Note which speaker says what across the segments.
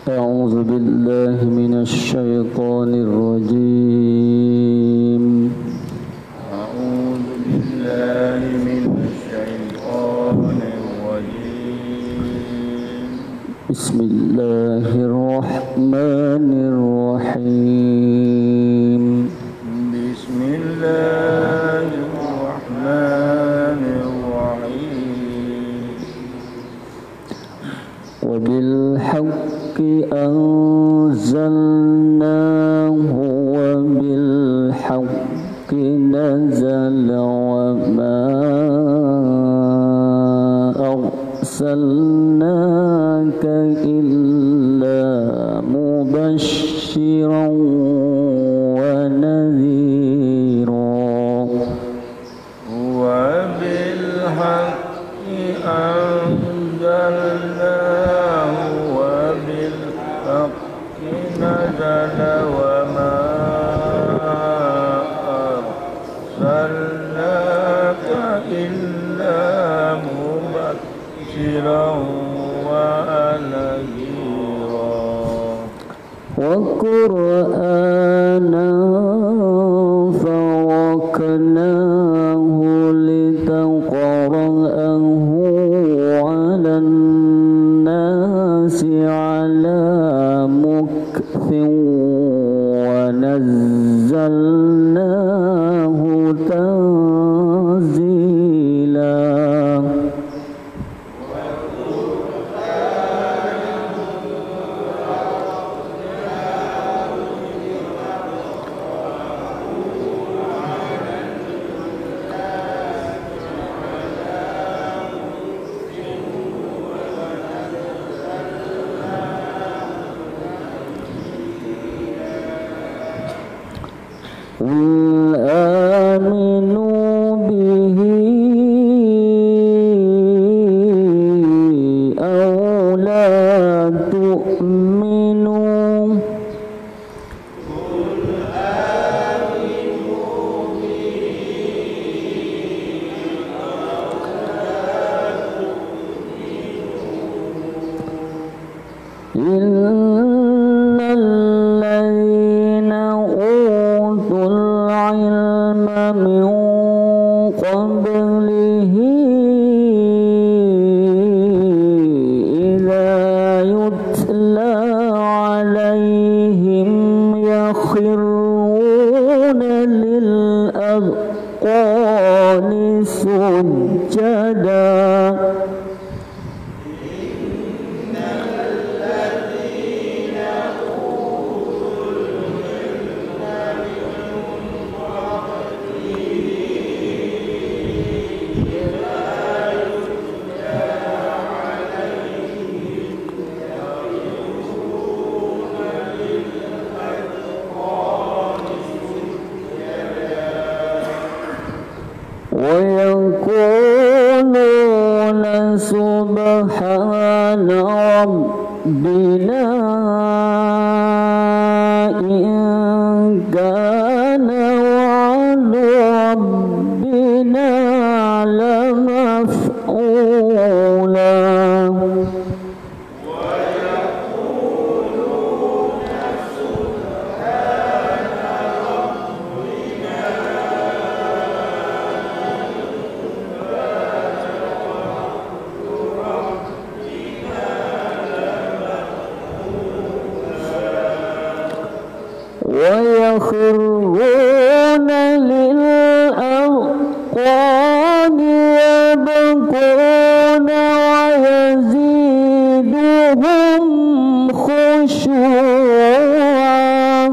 Speaker 1: أعوذ بالله من الشيطان الرجيم.
Speaker 2: أعوذ بالله من الشيطان الرجيم.
Speaker 1: بسم الله الرحمن الرحيم.
Speaker 2: بسم الله الرحمن الرحيم.
Speaker 1: وبالحق أنزلناه وبالحق نزل وما أرسلناك إلا مبشرا ونذيرا.
Speaker 2: وبالحق أنزلناه وبالحق نزل وما أرسلناك إلا مبشرا ونذيرا.
Speaker 1: وقرآنا فرقناه لتقرأه على الناس على مكث ونزلناه تنزيلا. قل آمنوا به أو لا تؤمنوا. إن الذين أوتوا العلم من قبله إذا يتلى عليهم يخرون للأذقان سجدا. ويقولون سبحان ربنا إن كان وعد ربنا لمفعولا. ويخرون للأذقان يبكون ويزيدهم خشوعا.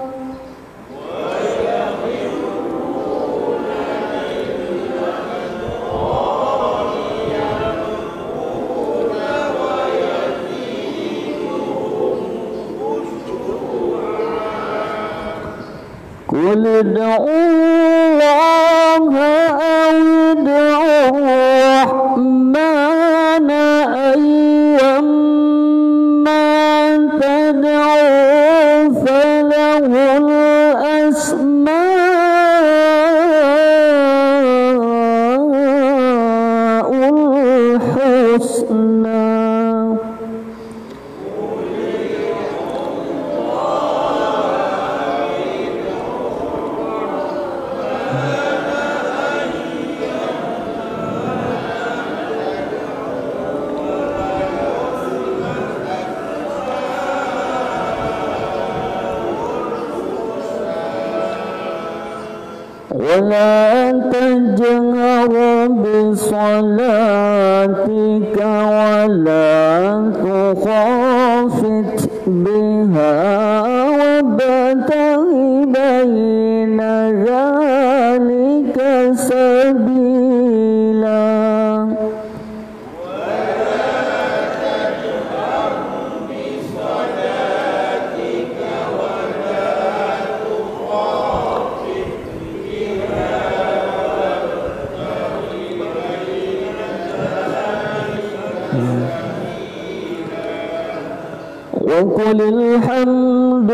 Speaker 1: قل ادعوا الله أو ادعوا الرحمن أيما تدعوا فله الأسماء الحسنى. ولا تجهر بصلاتك ولا تخافت بها وابتغ بين ذلك سبيلا وقل الحمد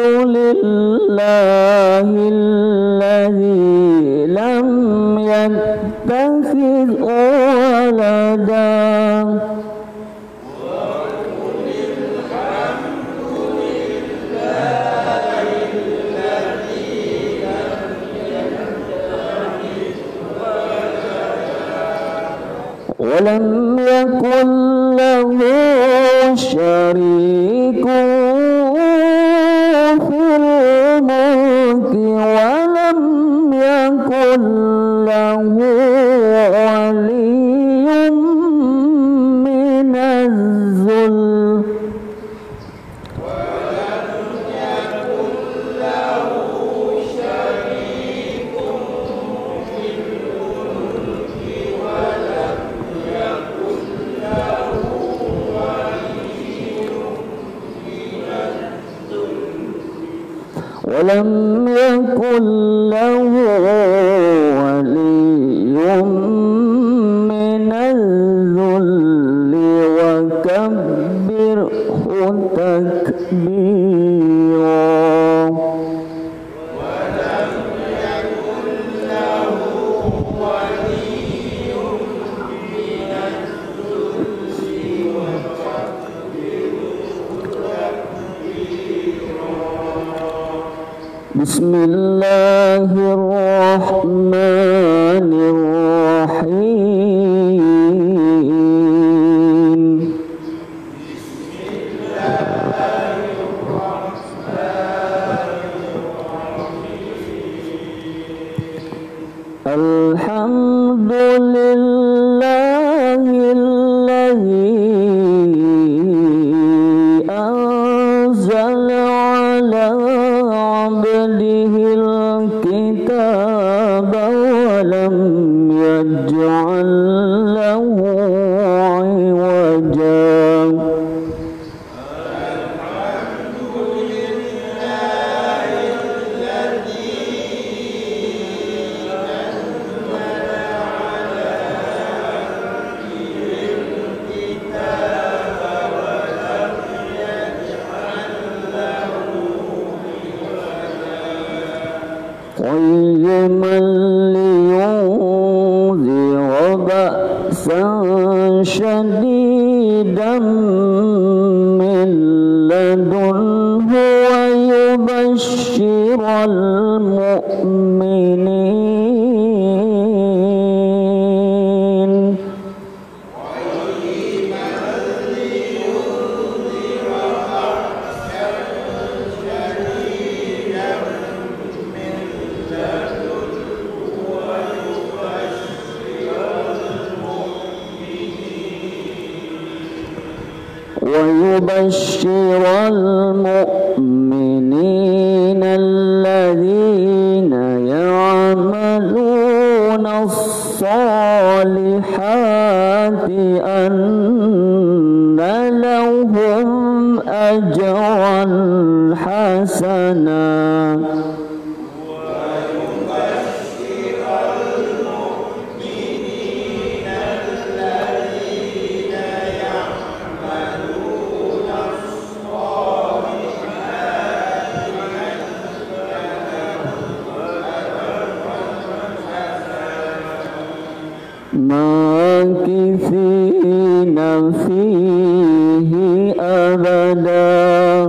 Speaker 1: لله الذي لم يتخذ ولدا ولم يكن له شريك في الملك ولم يكن له ولي من الذل ولم يكن له ولي من الذل وكبره تكبيرا بسم الله الرحمن الرحيم الحمد لله الذي أنزل على عبده الكتاب ولم يجعل له عوجا قيما لينذر بأسا شديدا من لدنه ويبشر المؤمنين الذين يعملون الصالحات أن لهم أجرا حسنا ماكثين فيه أبدا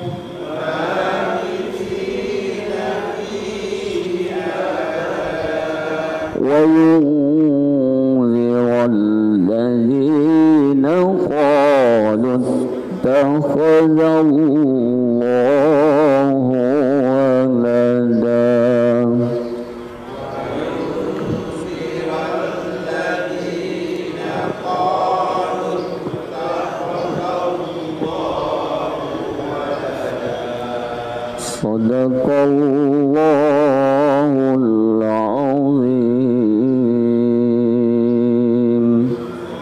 Speaker 1: وينذر الذين قالوا اتخذ الله ولدا Sadaqallahul azim.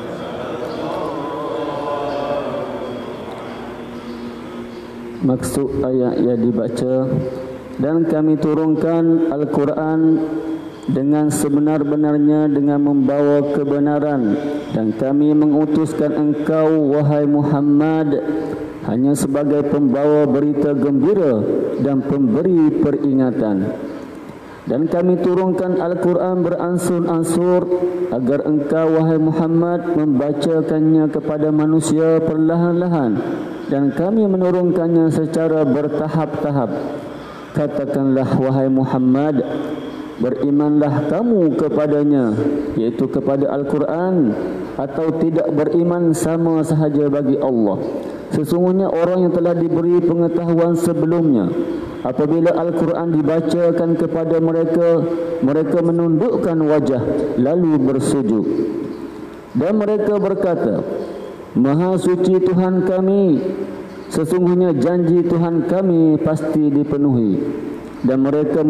Speaker 1: Maksud ayat yang dibaca, dan kami turunkan Al-Quran dengan sebenar-benarnya dengan membawa kebenaran, dan kami mengutuskan engkau wahai Muhammad hanya sebagai pembawa berita gembira dan pemberi peringatan. Dan kami turunkan Al-Quran beransur-ansur agar engkau wahai Muhammad membacakannya kepada manusia perlahan-lahan, dan kami menurunkannya secara bertahap-tahap. Katakanlah wahai Muhammad, berimanlah kamu kepadanya, iaitu kepada Al-Quran, atau tidak beriman sama sahaja bagi Allah. Sesungguhnya orang yang telah diberi pengetahuan sebelumnya, apabila Al-Quran dibacakan kepada mereka, mereka menundukkan wajah lalu bersujud. Dan mereka berkata, Maha suci Tuhan kami, sesungguhnya janji Tuhan kami pasti dipenuhi. Dan mereka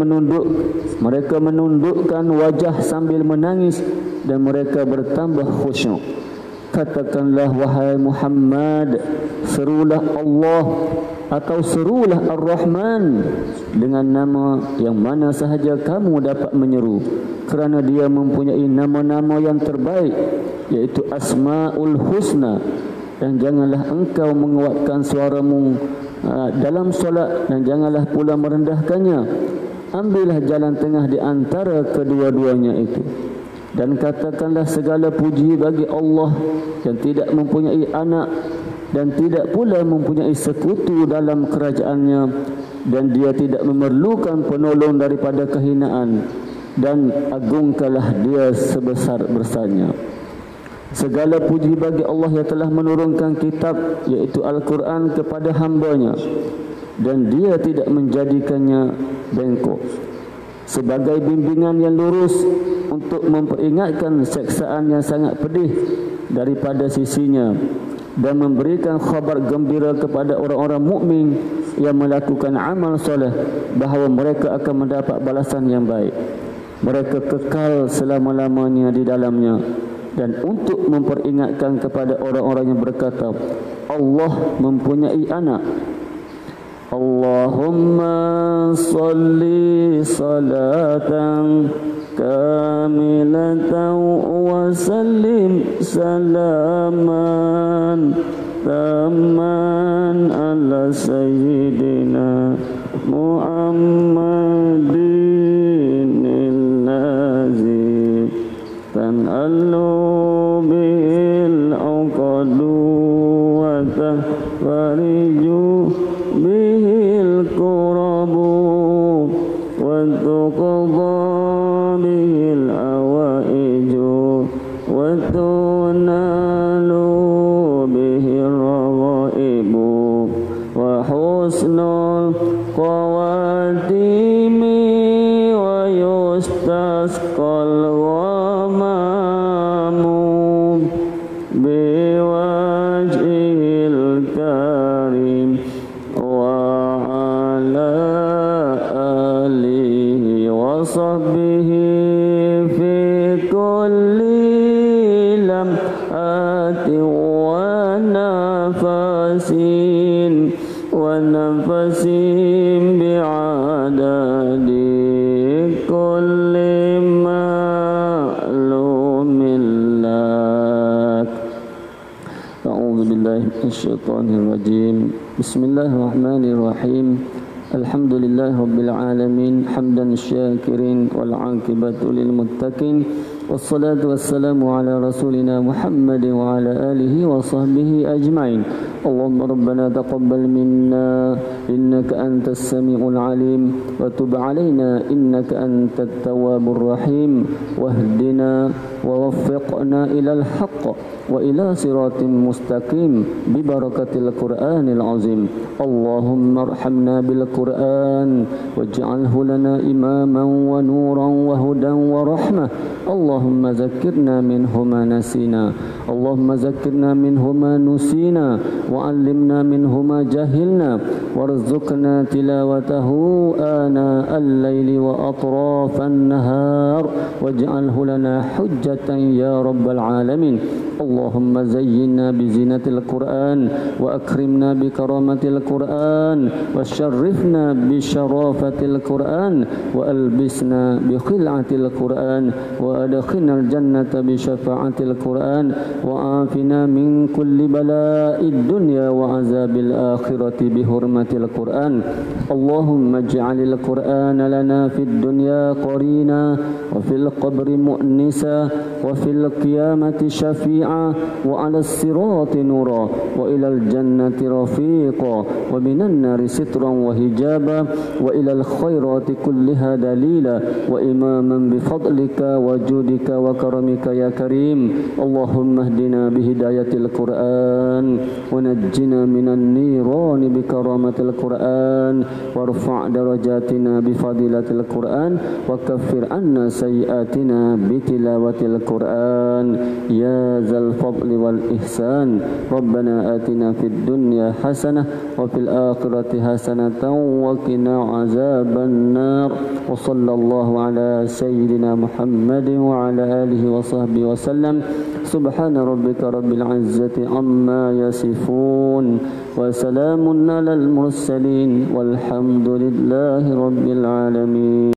Speaker 1: menundukkan wajah sambil menangis, dan mereka bertambah khusyuk. Katakanlah wahai Muhammad, serulah Allah atau serulah Ar-Rahman dengan nama yang mana sahaja kamu dapat menyeru, kerana dia mempunyai nama-nama yang terbaik, iaitu Asma'ul Husna. Dan janganlah engkau menguatkan suaramu dalam solat, dan janganlah pula merendahkannya. Ambillah jalan tengah di antara kedua-duanya itu. Dan katakanlah segala puji bagi Allah yang tidak mempunyai anak dan tidak pula mempunyai sekutu dalam kerajaannya, dan dia tidak memerlukan penolong daripada kehinaan, dan agungkanlah dia sebesar-besarnya. Segala puji bagi Allah yang telah menurunkan kitab, iaitu Al-Quran kepada hambanya, dan dia tidak menjadikannya bengkok, sebagai bimbingan yang lurus untuk memperingatkan seksaan yang sangat pedih daripada sisinya, dan memberikan khabar gembira kepada orang-orang mukmin yang melakukan amal soleh bahawa mereka akan mendapat balasan yang baik. Mereka kekal selama-lamanya di dalamnya. Dan untuk memperingatkan kepada orang-orang yang berkata Allah mempunyai anak, Allahumma salli salatan kamilatan wa sallim salaman taman ala sayyidina Muhammadin al-lazi tan'allu bil uqadu wa tafariju bihil kurabu wa tuqadha bihil awaiju wa tunalu bihil rawaibu wa husnul qawatimi wa yustasqal ghamamu biwajhil karim wa ala alihi wa sahbihi fi kulli lam'atin wa nafasin bi'adadi kulli ma'lumin lak. A'udzu billahi minasyaitonir rajim. Bismillahirrahmanirrahim. Alhamdulillahi rabbil alamin, hamdan syakirin wal 'aqibatu lil muttaqin. Wassalatu wassalamu ala rasulina Muhammad wa ala alihi wa sahbihi ajma'in. Allahumma rabbana taqabbal minna innaka antas sami'ul alim wa tub alaina innaka antat tawwabur rahim wahdina wa waffiqna ilal haqq wa ila siratim mustaqim bi barakatil Qur'anil azim. Allahumma arhamna bil Qur'an waj'alhu lana imaman wa nuran wa hudan wa rahmah. Allahumma zakkirna minhu ma nasina, Allahumma zakkirna minhu ma nusina, wa 'allimna minhu ma jahilna, warzuqna وارزقنا تلاوته آناء الليل وأطراف النهار واجعله لنا حجة يا رب العالمين. اللهم زينا بزينة القرآن وأكرمنا بكرامة القرآن وشرفنا بشرافة القرآن وألبسنا بخلعة القرآن وأدخلنا الجنة بشفاعة القرآن وعافنا من كل بلاء الدنيا وعذاب الآخرة بحرمة القرآن. اللهم اجعل القرآن لنا في الدنيا قرينا وفي القبر مؤنسا وفي القيامة شفيعا وعلى الصراط نورا وإلى الجنة رفيقا ومن النار سترا وهجابا وإلى الخيرات كلها دليلا وإماما بفضلك وجودك وكرمك يا كريم. اللهم اهدنا بهداية القرآن ونجنا من النيران بكرامة القرآن وارفع درجاتنا بفضيلة القرآن وكفر عنا سيئاتنا بتلاوة القرآن يا ذا الفضل والإحسان. ربنا آتنا في الدنيا حسنة وفي الآخرة حسنة وقنا عذاب النار. وصلى الله على سيدنا محمد وعلى آله وصحبه وسلم. سبحان ربك رب العزة عما يصفون وسلام على المرسلين والحمد لله رب العالمين.